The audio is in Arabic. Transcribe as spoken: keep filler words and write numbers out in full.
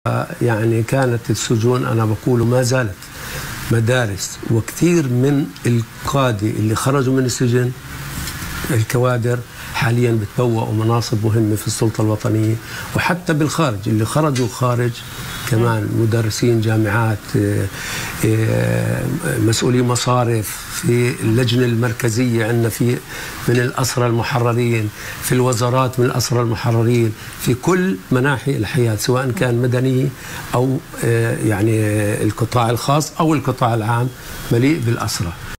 يعني كانت السجون أنا بقول ما زالت مدارس، وكثير من القادة اللي خرجوا من السجن الكوادر حاليا بتبوأوا مناصب مهمة في السلطة الوطنية، وحتى بالخارج اللي خرجوا خارج كمان مدرسين جامعات، مسؤولي مصارف، في اللجنة المركزية عندنا في من الأسرى المحررين، في الوزارات من الأسرى المحررين، في كل مناحي الحياة سواء كان مدني أو يعني القطاع الخاص أو القطاع العام مليء بالأسرى.